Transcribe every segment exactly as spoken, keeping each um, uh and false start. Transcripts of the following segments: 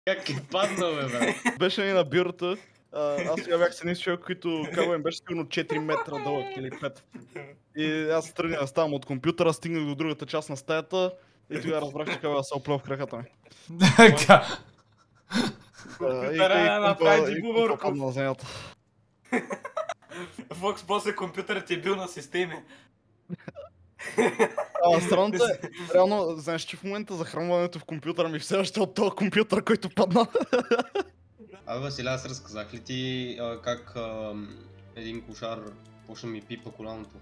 Как е паднал, бе, брат? Беше ни на бюрото. Аз сега бях с един човек, който кабел им беше сигурно четири метра дълъг или пет. И аз тръгнах да ставам от компютъра, стигнах до другата част на стаята и тогава разбрах, че кабел се оплел в краката ми. Така. Компютъра направи Дибо на земята. Фокс, после компютърът ти е бил на системи. А, странното е, реално, знаеш, че в момента захранването в компютъра ми все още от този компютър, който падна. Абе, Василя, аз разказах ли ти а, как а, един кошар почна ми пипа коляното?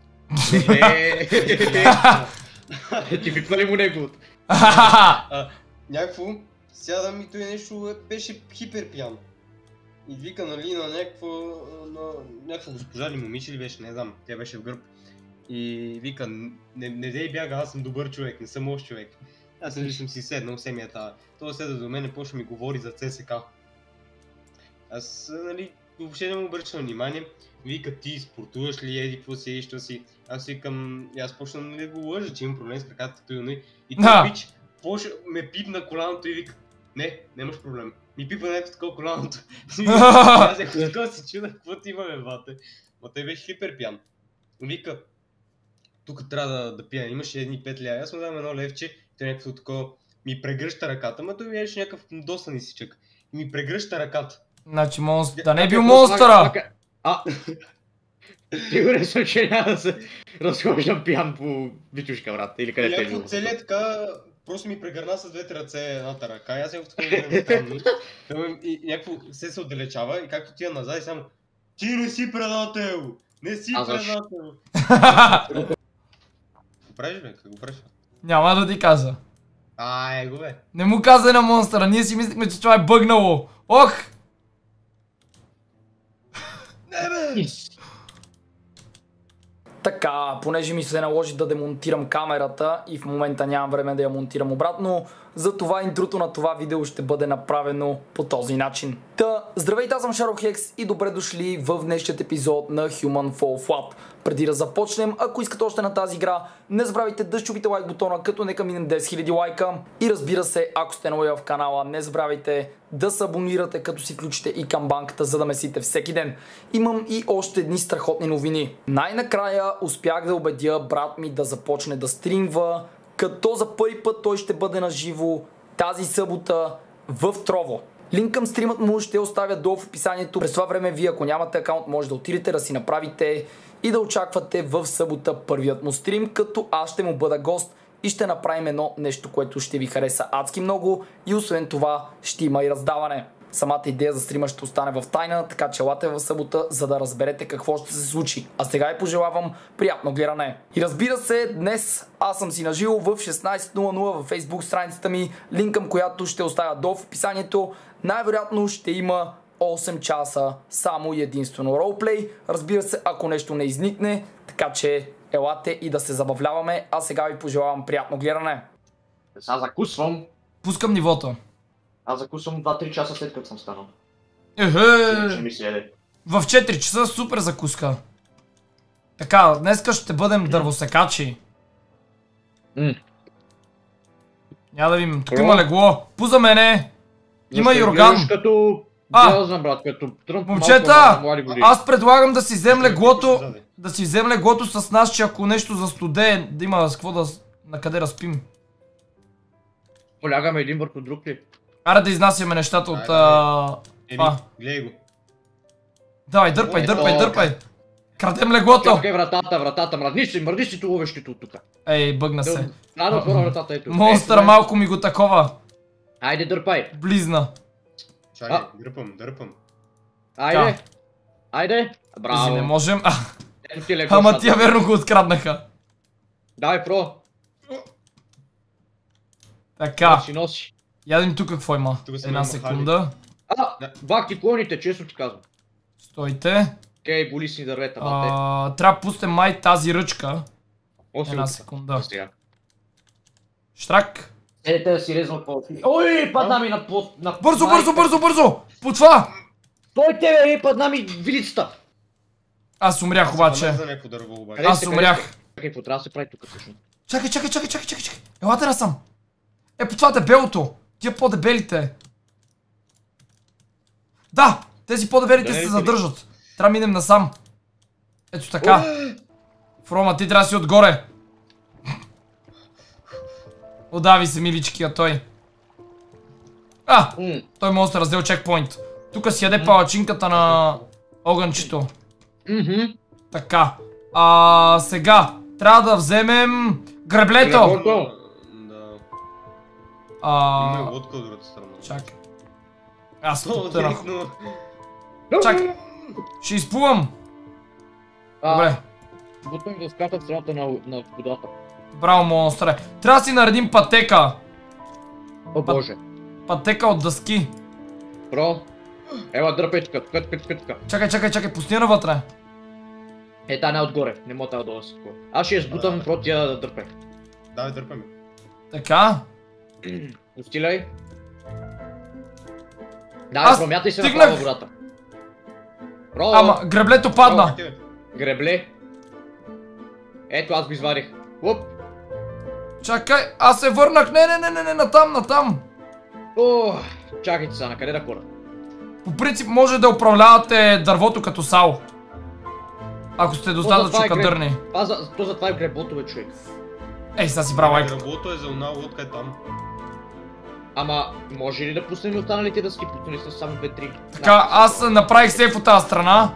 Ти пипна ли му неговото? Някакво, сядам и той нещо беше хипер пиян. И вика, нали, на някаква, на някаква госпожа ли момиче ли беше, не знам, тя беше в гърб. И вика, не, не дей бяга, аз съм добър човек, не съм лош човек. Аз нали съм си седнал в семията. Той седа до мен и почва ми говори за ЦСК. Аз, нали, въобще не му обръчвам внимание. Вика, ти спортуваш ли, еди, какво си, еди, що си. Аз викам, и аз почна, нали, го лъжа, че имам проблем с краката, той, нали. И той пич, почва, ме пипна коляното и вика, не, нямаш проблем. Ми пипа някакво такова коляното. Аз ако си чуда, какво ти имаме, бате. Но той беше хипер пиян. Вика, тук трябва да, да пия, имаше едни пет лева, аз му дам едно левче, той някакво такова ми прегръща ръката, ама той ми беше някакъв доста нисичък. И ми прегръща ръката. Значи монстър, да не е бил монстъра! А, сигурен съм, че няма да се разхождам пиян по Витюшка, брат, или къде те е бил. Целият така, просто ми прегърна с двете ръце едната ръка и аз някакво такова време там. И някакво се се отдалечава и както тия назад и само ти не си предател! Не си предател! Какво правиш, бе? Какво правиш? Няма да ти каза. Ай, го бе. Не му казай на монстъра, ние си мислихме, че това е бъгнало. Ох! Не, бе! Така, понеже ми се наложи да демонтирам камерата и в момента нямам време да я монтирам обратно, затова интрото на това видео ще бъде направено по този начин. Та, здравейте, аз съм Шарохекс и добре дошли в днешният епизод на Human Fall Flat. Преди да започнем, ако искате още на тази игра, не забравяйте да щупите лайк бутона, като нека минем десет хиляди лайка. И разбира се, ако сте нови в канала, не забравяйте да се абонирате, като си включите и камбанката, за да месите всеки ден. Имам и още едни страхотни новини. Най-накрая успях да убедя брат ми да започне да стримва, като за първи път той ще бъде на живо тази събота в Трово. Линк към стримът му ще оставя долу в описанието. През това време вие, ако нямате акаунт, може да отидете да си направите и да очаквате в събота първият му стрим, като аз ще му бъда гост и ще направим едно нещо, което ще ви хареса адски много и освен това ще има и раздаване. Самата идея за стрима ще остане в тайна, така че елате в събота, за да разберете какво ще се случи. А сега ви пожелавам приятно гледане. И разбира се, днес аз съм си наживо в шестнайсет нула нула във Facebook страницата ми, линк към която ще оставя долу в описанието. Най-вероятно ще има осем часа само и единствено ролплей. Разбира се, ако нещо не изникне, така че елате и да се забавляваме. А сега ви пожелавам приятно гледане. Аз закусвам. Пускам нивото. Аз закусвам два-три часа след като съм станал. Ехе! В четири часа супер закуска. Така, днеска ще бъдем дървосекачи. М. Няма да видим, тук има легло. Пуза мене! Има и орган. Като... А, знам, брат, като тръмп момчета, аз предлагам да си взем леглото, да си взем леглото с нас, че ако нещо застудее, да има с какво да, на къде да спим. Полягаме един върху друг ли? Аре да изнасяме нещата от а... Еми, гледай го. Давай, дърпай, дърпай, дърпай. Крадем леглото. Чакай вратата, вратата, мръдни си, мръдни си туловещето от тука. Ей, бъгна се. Трябва да отворя вратата, ето. Монстър малко ми го такова. Айде, дърпай. Близна. Чакай, дърпам, дърпам. Айде. Айде. Браво. Изи, не можем. А, Ето ти легло. ама тия верно го откраднаха. Давай, про. Така. Си носи. Ядем тук какво има. Една секунда. А, бак ти клоните, честно ти казвам. Стойте. Кей, боли си дървета, бате. А, трябва да пустим май тази ръчка. Една секунда. Штрак. Седете да си резнал по... Ой, падна ми на под... Бързо, бързо, бързо, бързо! По това! Той тебе, падна ми вилицата! Аз умрях обаче. Аз умрях. Чакай, какво трябва да се прави тук всъщност? Чакай, чакай, чакай, чакай, чакай, чакай. Елате насам. Е, по това дебелото. Тия по-дебелите. Да! Тези по-деверите Да, се не, задържат. Трябва да минем насам. Ето така. Фрома, ти трябва да си отгоре. Удави се миличкия той. А! М, Той може да раздел чекпоинт. Тук си яде палачинката на огънчето. мгм. Така. А, сега. Трябва да вземем греблето. Греблото. Да. А, Има и лодка от другата страна. чакай. Аз О, потънах. директно. Чакай. Ще изплувам. А, Добре. Бутон да скатат страната на, на водата. Браво, монстре. Трябва да си наредим пътека. О боже. Пътека от дъски. Бро. Ела дърпай тук, тук, тук, тук, тук. Чакай, чакай, чакай, пусни я навътре. Е, та не отгоре, не мога тази долу да се такова. Аз ще я сбутам, просто тя да дърпай. Давай, дърпаме. Така. Устиляй. Давай, Аз промятай се стигнах. направо водата. Бро, Ама, греблето падна. Окей, бе. гребле. Ето, аз го извадих. Уп. Чакай, аз се върнах. Не, не, не, не, не, натам, натам. О, чакайте сега, на къде да хора? По принцип може да управлявате дървото като сало. Ако сте достатъчно това е греб. кадърни. Това за- То затова е греблото, бе, човек. Ей, сега си брал лайк. Работо е за една лодка е там. Ама, може ли да пуснем и останалите дъски, които не са само две-три? Така, аз направих сейф от тази страна.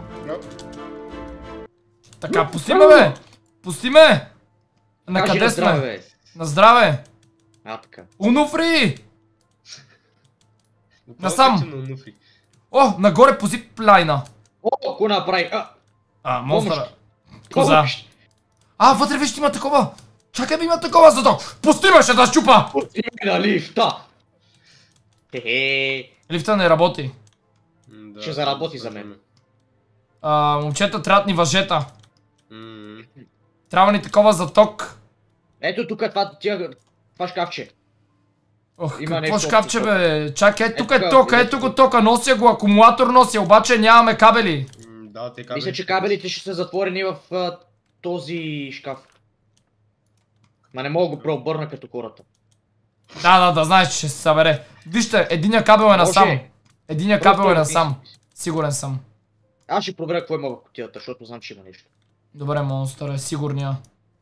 Така, пусти ме, бе! Пусти ме! На Кажи къде на здраве, сме? бе. На здраве! А, така. Унуфри! Буквално Насам. каче на онуфри. О, нагоре по зиплайна. О, ако направи? А, А, монстъра. помощ. Коза. Помощ. А, вътре виж има такова. Чакай, бе, има такова зато. Пусти ме, ще да щупа. Пусти ме на лифта. Хе-хе. Лифта не работи. М, да, Ще заработи за мен. време. А, момчета, трябват ни въжета. М, Трябва ни такова за ток. Ето тук това, тия, това шкафче. Ох, Има какво нещо шкафче, общо. бе? Чакай, е, тук е Ето, тока, ето. ето го тока, нося го, акумулатор нося, обаче нямаме кабели. м, Да, те кабели. Мисля, че кабелите ще са затворени в а, този шкаф. Ма не мога да го преобърна като хората. Да, да, да, знаеш, че ще се събере. Вижте, единия кабел е насам. Може. Единия Просто кабел е да насам. писам. Сигурен съм. Аз ще проверя какво има в кутията, защото знам, че има нещо. Добре, монстър е, сигурния.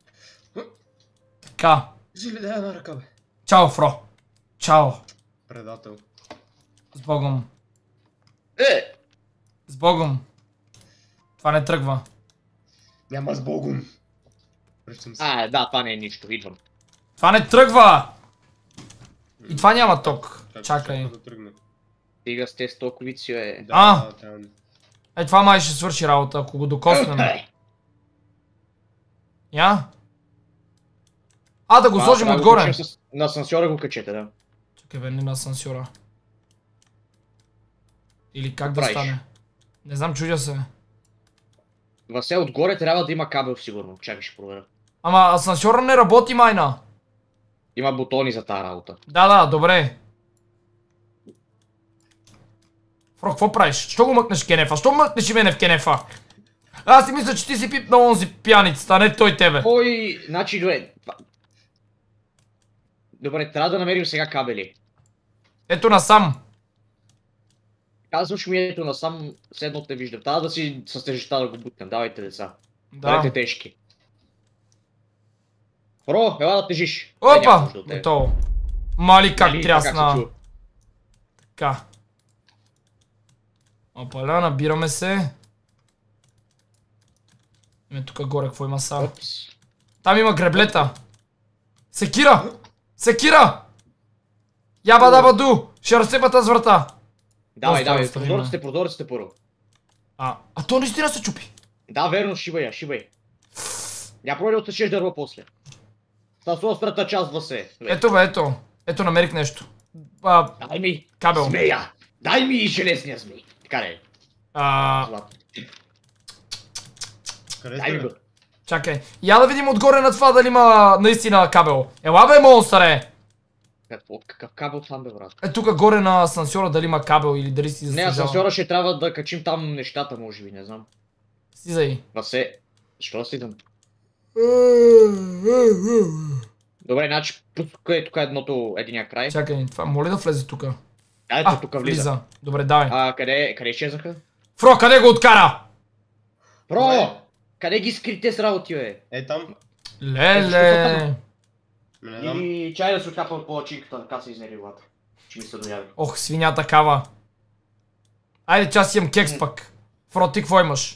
Така. Жили, дай една ръка, бе. Чао, Фро. Чао. Предател. С Богом. Е! С Богом. Това не тръгва. Няма с Богом. Връщам се. А, да, това не е нищо, идвам. Това не тръгва! И това няма ток. Чакай. Да тръгне. Стига с тези токовици, е. Да, А! да, трябва да- Е, това май ще свърши работа, ако го докоснем. Е, Я? А, да го това сложим трябва да отгоре. качим с- На асансьора го качете, да. Чакай, верни на асансьора. Или как да Правиш. стане? Не знам, чудя се. Васе, отгоре трябва да има кабел, сигурно. Чакай, ще проверя. Ама асансьора не работи, майна. Има бутони за тази работа. Да, да, добре. Фро, какво правиш? Що го мъкнеш в кенефа? Що мъкнеш и мене в кенефа? Аз си мисля, че ти си пипнал онзи пияницата, не той тебе. Кой... Значи, добре. това- Добре, трябва да намерим сега кабели. Ето насам. Казваш ми ето насам, седно те виждам. Трябва да си с тежестта да го бутнем. Давайте, деца. Да. Бъдете тежки. Бро, ела да тежиш. Е, няма Опа! нужда от теб. Готово. Мали как Нали, така се трясна. чува? Така. Опаля, набираме се. Име тук горе, какво има са? Опс. Там има греблета. Секира! Секира! Яба даба ду! Ще разсепа тази врата. Давай, Доста давай, оставим, прозорците, прозорците първо. А, а то наистина се чупи. Да, верно, шибай я, шибай. Я пробвай да отсечеш дърво после. Та с острата част въсе. Ето бе, ето. Ето намерих нещо. А, Дай ми кабел. змея! Дай ми и железния змей. Така не е. а, Златно. Къде Дай ми сте, го. бе? чакай. Я да видим отгоре на това дали има наистина кабел. Ела бе, монстъре! Какво? Какъв кабел там, бе, брат? Е тук горе на асансьора дали има кабел или дали си Не, заслужава. асансьора ще трябва да качим там нещата, може би, не знам. Слизай. Васе, що си там? Добре, значи, тук е, тук е едното, единия край. Чакай, това моля да влезе тук. Ето А, тук влиза. влиза. Добре, давай. А, къде, къде изчезнаха? Фро, къде го откара? Про! Къде ги скрите с работи, бе? Е там. Леле. Не знам. И чай да се откапа по чинката, така се изнери главата. Че ми се дояви. Ох, свинята кава. Айде, че аз имам кекс пък. Фро, ти какво имаш?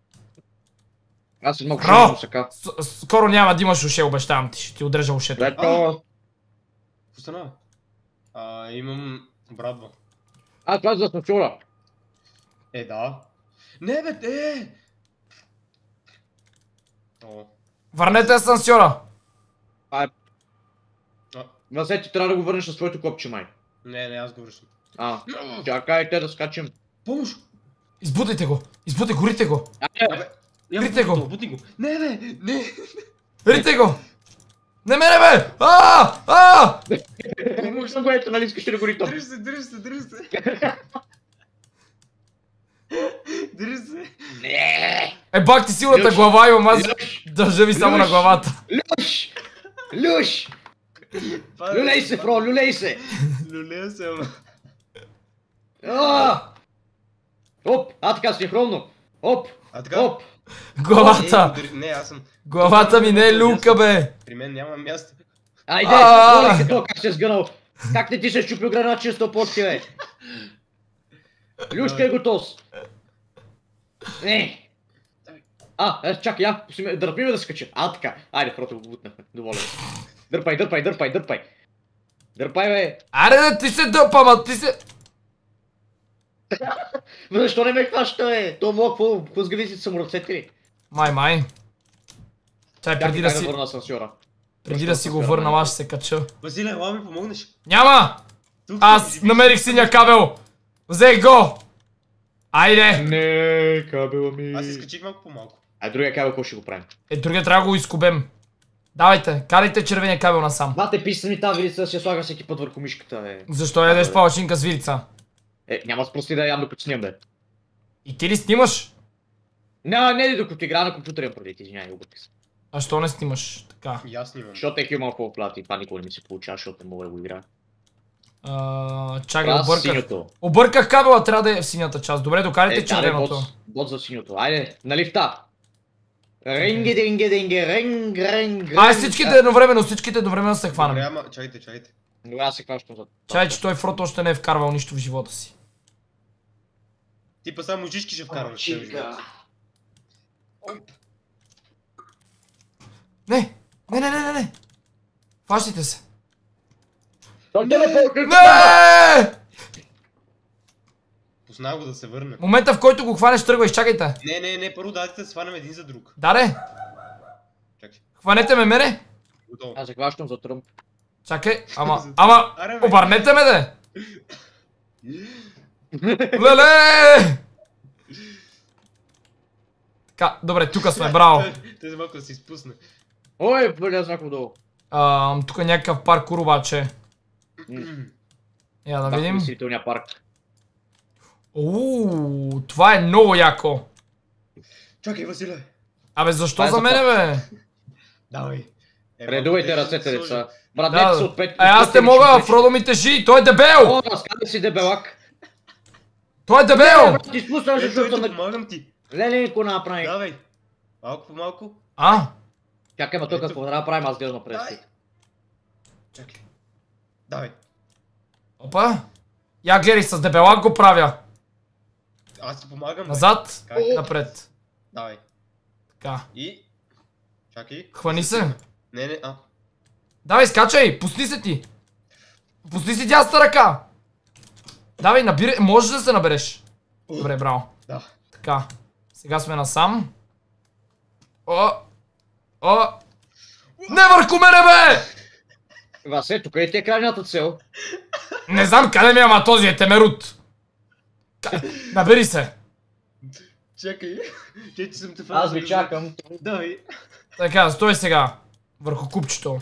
Аз съм малко Бро! шумно сака. С- Скоро няма да имаш уше, обещавам ти. Ще ти отрежа ушето. Ето... Какво стана? А, имам брадва. А, това е за сночура. Е, да. Не, бе, е! О. Върнете асансьора. А, А, Васе, ти трябва да го върнеш на своето копче, май. не, не, аз го връщам. А, чакайте да скачим. Помощ! Избутайте го. Избутайте го, рите го. Айде, Абе, я Крите го. бути го. Не, бе, не! Рите го. Не мене, бе! А! А! помощ на което, нали искаш да го ритам? Дръж се, дръж се, дръж се. Дръж се. Не! Е, бак ти силната Люш. глава имам, аз Люш! държа ви само на Люш. главата. Люш! Люш! Люлей се, Фро, люлей се! Люлея се, ама. А! Оп, а така синхронно. Оп, А така? оп. Главата. Е, удари- Не, аз съм. Главата ми не е люлка, бе. При мен няма място. Айде, А! моля се то, как се е сгънал. Как не ти се щупил гранат често почти, бе? Люшка е готов. Не. А, е, чакай, я, пусти- дърпи ме да скача. А, така. Айде, просто го бутнахме. Доволен съм. Дърпай, дърпай, дърпай, дърпай. Дърпай, бе. Аре да ти се дъпа, ма ти се... Ма защо не ме хваща, бе? То мога, какво, какво сгъвисите са му ръцете ли? Май, май. Чай, Как преди ти да как да си... върна асансьора? Преди да си го върна, аз ще се кача. Василе, ела ми помогнеш. Няма! Тук Аз съм, намерих синя кабел! Взех го! Айде! Не, кабела ми. Аз изкачих малко по-малко. А другия кабел, какво ще го правим? Е, другия трябва да го изкубем. Давайте, карайте червения кабел насам. Бате, писани тази вилица, ще слага всеки път върху мишката, бе. Защо ядеш палачинка с вилица? Е, няма спрости да ям докато снимам, бе. И ти ли снимаш? Не, не, докато игра на компютъра имам преди, извиняй, обърках се. А що не снимаш? Така. И аз снимам. Защото е хюмал по плати, това никога не ми се получава, защото не мога да го играя. А, чакай, Аз обърках. синьото. Обърках кабела, трябва да е в синята част. Добре, докарайте Е, даде червеното. бот, бот за синьото. Айде, на лифта. Ринге, динге, динге, ринг, ринг, ринг. Ай, всичките едновременно, всичките едновременно се Добре, хванем. ама, чайте, чайте. Добре, аз се хващам за... Чай, че той Фрото още не е вкарвал нищо в живота си. Типа само жички ще вкарваш. в целия живот. Не! Не, не, не, не, не! Фащайте се! Той те не по... Не! Пусна го да се върне. Момента, в който го хванеш, тръгва, изчакайте. Не, не, не, първо дайте да сванем един за друг. Даре, Чакай. хванете ме мене. Готово. Аз се хващам за тръмп. Чакай, ама, ама, Аре, бе. обърнете ме, де! Леле! Така, добре, тука сме, браво. Те за малко да се изпусне. Ой, бъде знак отдолу. А, тук е някакъв паркур обаче. Я да Да, видим. мислителния парк. Ууу, това е много яко. Чакай, Василе. Абе, защо Това е за за мене, бе? Давай. Е, Редувайте малко ръцете, да деца. Да, Братете се от пет... е, аз не мога, Фродо ми тежи, той е дебел! О, разкадай си, дебелак. Той е дебел! брат, ти спуснаш, Ето, защото ето, на... помагам ти. Леле, какво направи? Давай. Малко по малко. А? Чакай, ма тук Ето. какво трябва да правим, аз гледам напред. Дай. Чакай. Давай. Опа. Я гледай, с дебелак го правя. Аз ти помагам. бе. Назад, Как? напред. Давай. Така. И... Чакай. Хвани се. Не, не, а. Давай, скачай, пусни се ти. Пусни си дясната ръка. Давай, набирай, можеш да се набереш. Добре, браво. Да. Така. Сега сме насам. О! О! Не върху мене, бе! Васе, тук е ти е крайната цел. Не знам къде ми е, ама този е темерут. Ка- Набери се. Чакай. Че ти съм те фанал. Аз ви чакам. Давай. Така, стой сега. Върху купчето.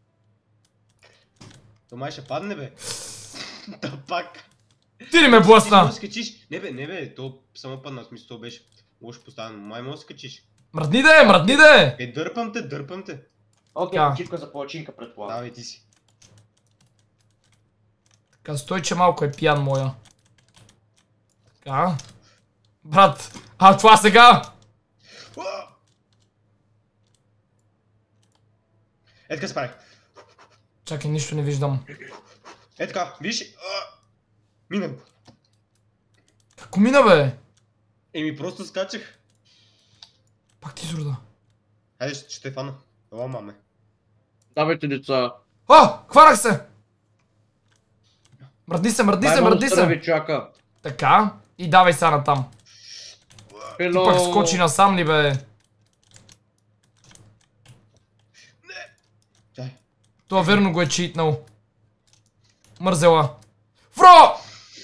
То май ще падне, бе. Да пак. Ти ли ме Ти блъсна? може да скачиш. Не, бе, не, бе, то само падна, в смисъл, то беше лошо поставено. Май може да скачиш. Мръдни де, мръдни де! Е, дърпам те, дърпам те. Окей, Така. почивка за палачинка предполагам. Давай, ти си. Така, стой, че малко е пиян моя. Така. Брат, а това сега? Е така спарай. Чакай, нищо не виждам. Е така, виж. Мина го. Како мина бе? Еми просто скачах. Пак ти изрода. Хайде, ще, ще те фана. Ела, маме. Давайте деца. А! Хванах се! Мръдни се, мръдни се, мръдни Най-монстъра се! ви чака. Така. И давай сега натам. Ти Hello. пък скочи насам ли бе? Чай. Това верно го е читнал. Мързела. Фро!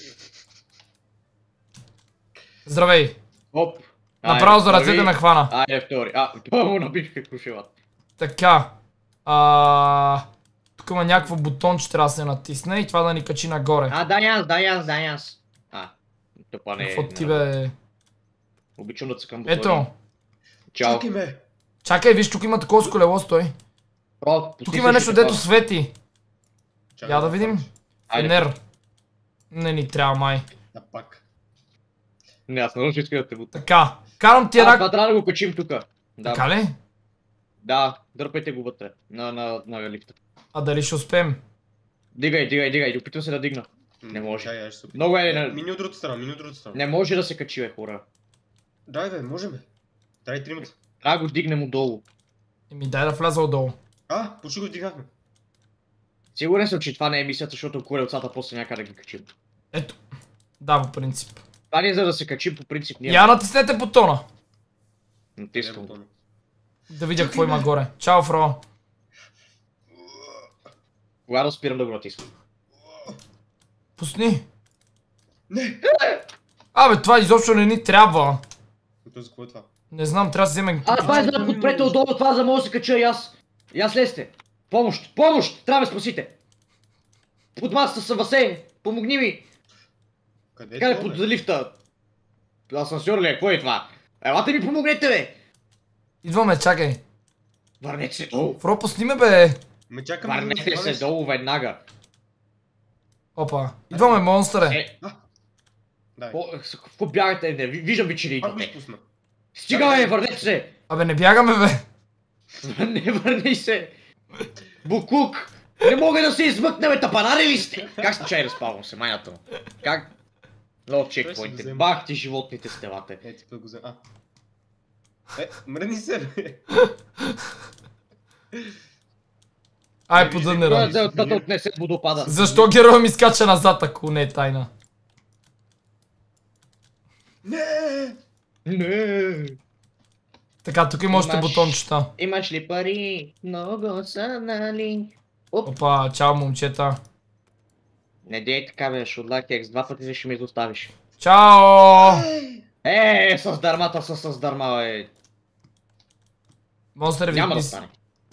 Здравей. Оп. Направо за Айде, ръцете първи. ме хвана. Айде втори. А, това му набиха крушевата. Така. А... Тук има някакво бутонче, трябва да се натисне и това да ни качи нагоре. А, дай аз, дай аз, дай аз. А, това не е. Какво ти бе? Обичам да цъкам бутони. Ето. Чао. Чакай ме. Чакай, виж, тук има такова с колело, стой. Бро, Тук има нещо, дето свети. Чакай, Я да видим. Айде. Фенер. Не ни трябва май. Да, пак. Не, аз нарочно иска да те бута. Така. Карам ти А, една... това трябва да го качим тука. Да. Така ли? Да, дърпайте го вътре. На, на, на лифта. А дали ще успеем? Дигай, дигай, дигай. Опитвам се да дигна. Не може. Чай, аз ще се опитам. Много е... Не, Мини от другата страна, мини от другата страна. не може да се качи, бе, хора. Дай бе, можем бе. Дай тримата. Трябва да го дигнем отдолу. Еми дай да вляза отдолу. А, почти го вдигнахме. Сигурен съм, че това не е мисията, защото колелцата после някъде да ги качим. Ето. Да, по принцип. Това не е за да се качим по принцип. Ние Я натиснете бутона. натискам. Е, Да видя какво има горе. Чао, Фро. Кога да спирам да го натискам? Пусни. Не! Абе, това изобщо не ни трябва. Ето за какво е това? Не знам, трябва да си вземем... А, това е за да подпрете отдолу, това за да мога да се кача и аз. И аз лезте. Помощ, помощ! Трябва да ме спасите. Под масата съм басейн. Помогни ми. Къде е Къде това, под бе? лифта? Асансьор ли е? Какво е това? Елате ми помогнете, бе! Идваме, чакай. Върнете се долу. Фро, пусни ме, бе. Ме чакаме да Върнете се хванеш. долу веднага. Опа. Идваме, монстре. Е, Дай. по- какво бягате? Не, ви- виждам ви, че не Пак го идвате. изпусна. Стига, бе, върнете се! Абе, не бягаме, бе. Не върни се! Букук! Не мога да се измъкна, бе, тапанари ли сте? Как сте чай разпалвам се, майната му? Как? Лоу Той си го чекпоинте. взема. Бах ти животните стелате. Е, ти пък го взем. А. Е, мръдни се, бе. Ай, Не, подъдне, виждай, Той е да. взел да отнесе водопада. Защо героя ми скача назад, ако не е тайна? Не! Не. Така, тук има още Имаш- бутончета. Имаш ли пари? Много са, нали? Оп. Опа, чао, момчета. Не дей така, бе, шудлак екс, два пъти ще ме изоставиш. Чао! Е, с дърмата, с с дърма, бе. Монстър, Няма да ви стане.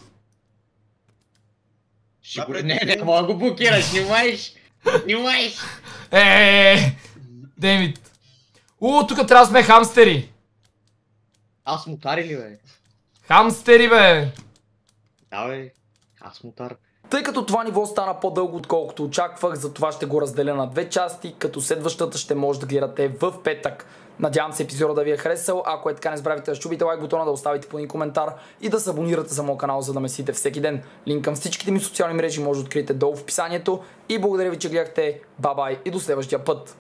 Ще го... Напред, Не, не, напред. мога да го блокираш, снимаеш! Снимаеш! Е, Деймит. У, тук трябва да сме хамстери. Аз мутари ли, бе? Хамстери, бе. Да, бе. Аз мутар. Тъй като това ниво стана по-дълго отколкото очаквах, затова ще го разделя на две части, като следващата ще може да гледате в петък. Надявам се епизода да ви е харесал, ако е така не забравяйте да щупите лайк бутона, да оставите по един коментар и да се абонирате за моят канал, за да ме следите всеки ден. Линк към всичките ми социални мрежи може да откриете долу в описанието и благодаря ви, че гледахте. Бай-бай и до следващия път!